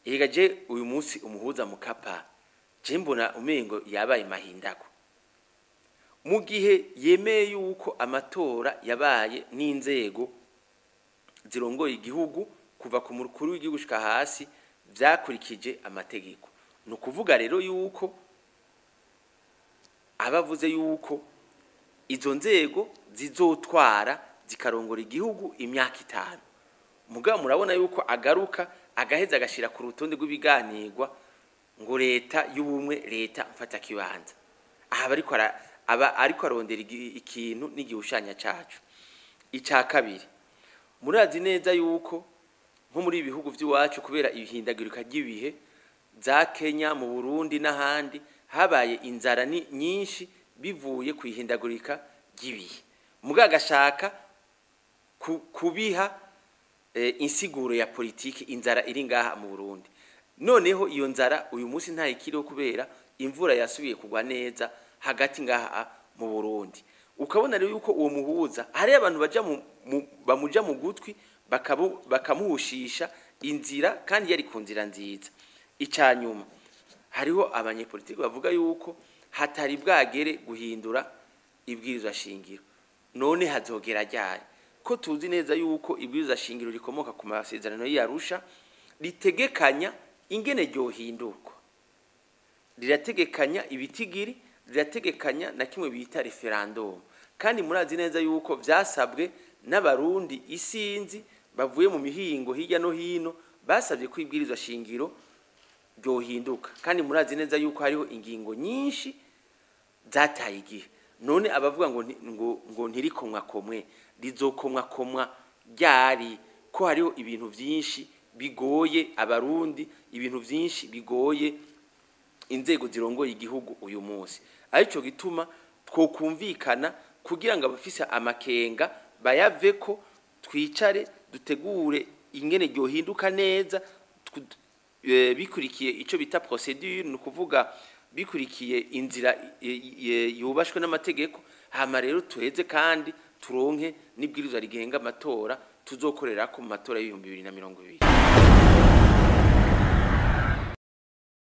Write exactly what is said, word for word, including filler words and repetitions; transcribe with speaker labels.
Speaker 1: ega je uyu munsi umuhuza Mukapa je mbona umengo yabaye mahindako mu gihe yemeye yuko amatora yabaye n'inzego zirongoye igihugu kuva ku mukuru w'igihugu shika hasi vyakurikije amategeko. No kuvuga rero yuko abavuze yuko izo nzego zizotwara zikarongora igihugu imyaka itanu. Mugabo murabona yuko agaruka agaheza agashira ku rutonde rw'ibiganirwa ngo leta y'ubumwe leta mfata kibanza. Aha bariko aba ariko arondera ikintu n'igihushanya cacu. Ica kabiri murazi neza yuko nko muri ibihugu by'iwacu kubera ibihindagirika ry'ibihe za Kenya mu Burundi n'ahandi habaye inzara nyinshi bivuye kwihindagurika ry'ibihe. Mugaga gashaka kubiha e, insiguro ya politiki inzara iri ngaha mu Burundi. Noneho iyo nzara uyu munsi nta ikiriho kubera imvura yasubiye kugwa neza hagati ngaha mu Burundi. Ukabona rero yuko uwo muhuza hari abantu baja mu bamuja mu gutwi bakamuhushisha inzira kandi yari ku nzira nziza. Icanyuma hariho abanyepolitiki bavuga yuko hatari bwagere guhindura ibwirizwa shingiro. None hazogera ryari ko tuzi neza yuko ibwirizwa shingiro rikomoka ku masezerano y'Arusha ritegekanya ingene ryohindurwa, rirategekanya ibitigiri, rirategekanya na kimwe bita referendum. Kandi murazi neza yuko vyasabwe n'abarundi isinzi bavuye mu mihingo hirya no hino basabye ko ibwirizwa shingiro ryohinduka. Kandi murazi neza yuko hariho ingingo nyinshi zataye igihe. None abavuga ngo ngo ngo ntirikomwa komwe rizokomwa komwa ryari ko hariho ibintu vyinshi bigoye abarundi, ibintu vyinshi bigoye inzego zirongoye igihugu uyu munsi. Arico gituma twokumvikana kugira ngo abafise amakenga bayaveko, twicare dutegure ingene ryohinduka neza bikurikiye ico bita procedure, no kuvuga bikurikiye inzira yubashwe n'amategeko. Hama rero tuheze kandi turonke n'ibwirizwa rigenga amatora tuzokorera ku matora y'ibihumbi bibiri na mirongo ibiri.